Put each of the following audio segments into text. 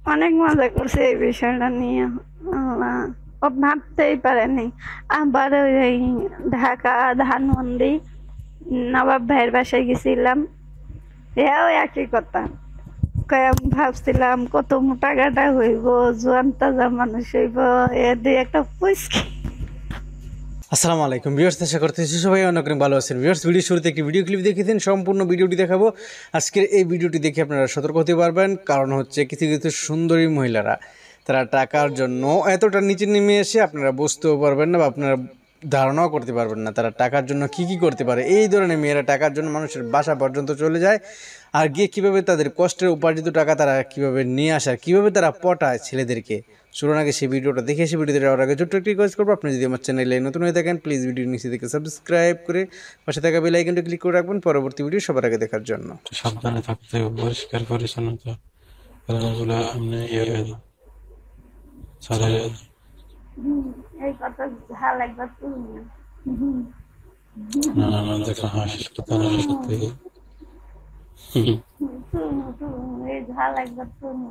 অনেক মজা করছে এই বিষয়টা নিয়ে। আল্লাহ, ও ভাবতেই পারেনি। আবার ওই ঢাকা ধানমন্ডি নবাব ভাইয়ের বাসায় গেছিলাম, এও একই কথা। আমি ভাবছিলাম কত মোটা গাটা হইব, জোয়ান তাজা মানুষ হইব, এ দিয়ে একটা পুচকি। আসসালামু আলাইকুম ভিউয়ার্স, আশা করতেছি সবাই অনেক ভালো আছেন। ভিউয়ার্স, ভিডিও শুরুতে একটি ভিডিও ক্লিপ দেখেছেন, সম্পূর্ণ ভিডিওটি দেখাবো। আজকের এই ভিডিওটি দেখে আপনারা সতর্ক হতে পারবেন, কারণ হচ্ছে কিছু কিছু সুন্দরী মহিলারা তারা টাকার জন্য এতটা নিচে নেমে এসে আপনারা বুঝতেও পারবেন না বা আপনারা ধারণাও করতে পারবেন না তারা টাকার জন্য কি কি করতে পারে। এই ধরনের মেয়েরা টাকার জন্য মানুষের বাসা পর্যন্ত চলে যায়, আর গিয়ে কীভাবে তাদের কষ্টের উপার্জিত টাকা তারা কীভাবে নিয়ে আসে, আর কীভাবে তারা পটায় ছেলেদেরকে। শুরুর আগে সেই ভিডিওটা দেখে সেই ভিডিওতে যাওয়ার আগে ছোট্ট একটি রিকোয়েস্ট করবো, আপনি যদি আমার চ্যানেলে নতুন হয়ে থাকেন প্লিজ ভিডিওর নিচে থেকে সাবস্ক্রাইব করে পাশে থাকা বেল আইকনটি ক্লিক করে রাখবেন পরবর্তী ভিডিও সবার আগে দেখার জন্য। সাবধানে থাকতে হবে, পরিষ্কার পরিচ্ছন্নতা এগুলো আপনি এই কথা ঝাল একবার তুলি না। না দেখো হাসিস কথা না সত্যি এই ঝাল একবার তুলি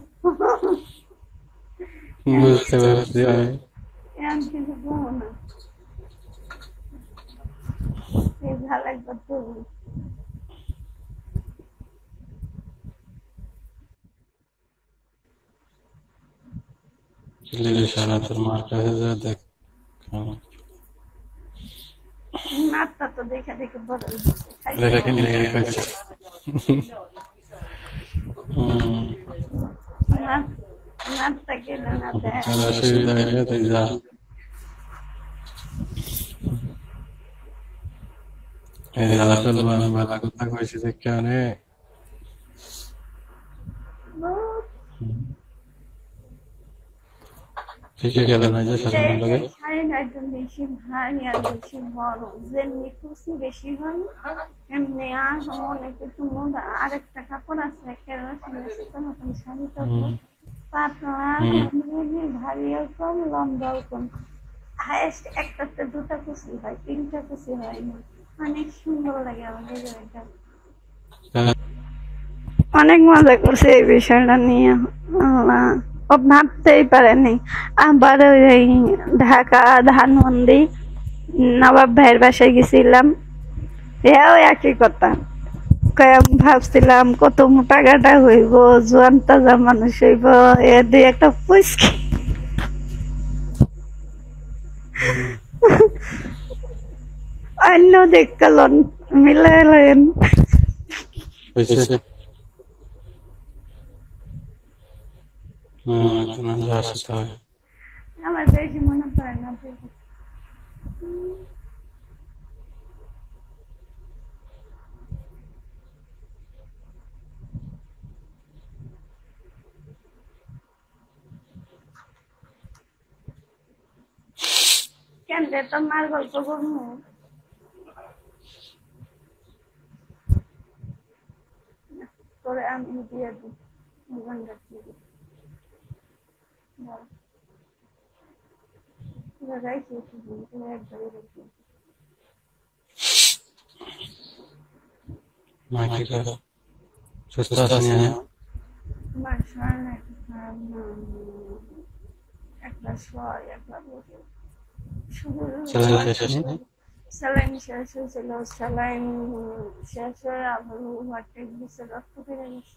বুঝতে পারছি আমি। এমন কিছু বলবো না, এই ঝাল একবার তুলি। সারা তোর মার কাছে যা দেখ, নাটটা তো দেখে দেখে বড় লেখা লেগে গেছে। নাটটা কেটে না দেয়। অসুবিধা হলে তুই যা। এই দাদা ফেলবো আমি বেলা কথা কইছি দেখে অনেক ঠিকই গেল না যে সারাদিন লাগে একদম বেশি ভারী আর বেশি বড়, যেমনি খুশি বেশি হয় এমনি আর অনেক একটু মোটা। আরেকটা কাপড় আছে মতন শাড়িটা পাতলা, ভারীও কম লম্বাও কম। হাইয়েস্ট একটাতে দুটা কুচি হয়, তিনটা কুচি হয় না। অনেক সুন্দর লাগে আমাদের এটা। অনেক মজা করছে এই বিষয়টা নিয়ে। আল্লাহ, ও ভাবতেই পারেনি। আবার ওই ঢাকা ধানমন্ডি নবাব ভাইয়ের বাসায় গেছিলাম, এও একই কথা। আমি ভাবছিলাম কত মোটা গাটা হইব, জোয়ান তাজা মানুষ হইব, এ দিয়ে একটা পুচকি। অন্য দেখলেন মিলাইলেন। আমার বেশি মনে পড়ে না। কেন রে তোমার গল্প করবো? তোরে আমি দিয়ে দিই। সুস্থ আছেন? স্যালাইন শেষ হয়েছিল, স্যালাইন শেষ হয়ে আবার ওভারটেক দিচ্ছে, রক্ত বেড়ে গেছে।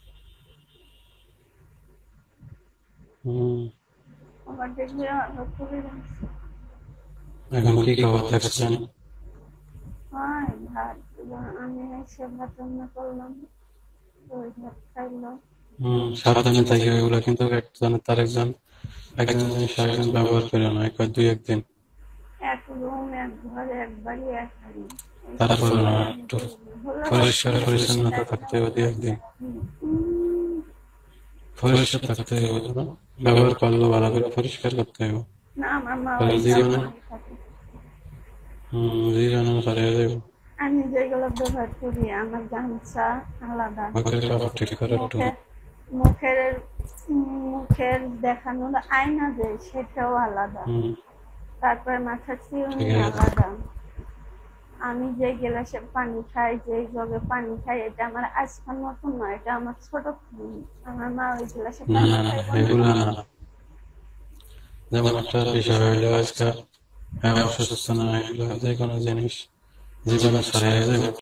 ওভারটেক দিয়ে রক্ত বেড়ে গেছে। এখন কি খবর দেখছেন? ভাত আমি এসে ভাত রান্না করলাম, ওই ভাত খাইলাম। সাবধানে থাকি, ওইগুলো কিন্তু একজন তার একজন একজন ব্যবহার করে না, দুই একদিন এক রুম, এক ঘর, এক বাড়ি, এক হাড়ি। তারপর একটু পরিষ্কার পরিচ্ছন্নতা থাকতে হবে, দুই একদিন পরিষ্কার থাকতে হবে। ব্যবহার করলো ভালো করে পরিষ্কার করতে হবে। আমি যেগুলো ব্যবহার করি, আমার গামছা আলাদা, মুখের দেখানোর আয়না যে সেটাও আলাদা, তারপরে মাথার চিরুনি আলাদা, আমি যে গ্লাসে পানি খাই, যে জগে পানি খাই, এটা আমার আজকাল নতুন নয়, এটা আমার ছোট থেকে। আমার মা ওই গ্লাসে না পানি না না, খাই এগুলা না। যেমন একটা বিষয় হইলো আজকে অসুস্থ না হইলো যে কোনো জিনিস জীবনে ছড়াই যাবে,